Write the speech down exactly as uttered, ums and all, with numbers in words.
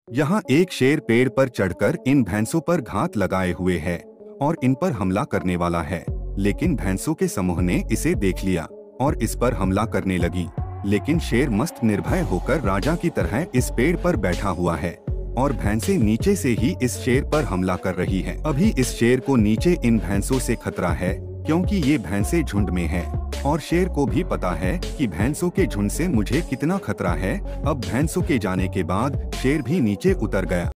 यहाँ एक शेर पेड़ पर चढ़कर इन भैंसों पर घात लगाए हुए है और इन पर हमला करने वाला है, लेकिन भैंसों के समूह ने इसे देख लिया और इस पर हमला करने लगी। लेकिन शेर मस्त निर्भय होकर राजा की तरह इस पेड़ पर बैठा हुआ है और भैंसें नीचे से ही इस शेर पर हमला कर रही हैं। अभी इस शेर को नीचे इन भैंसों से खतरा है, क्योंकि ये भैंसें झुंड में हैं और शेर को भी पता है कि भैंसों के झुंड से मुझे कितना खतरा है। अब भैंसों के जाने के बाद शेर भी नीचे उतर गया।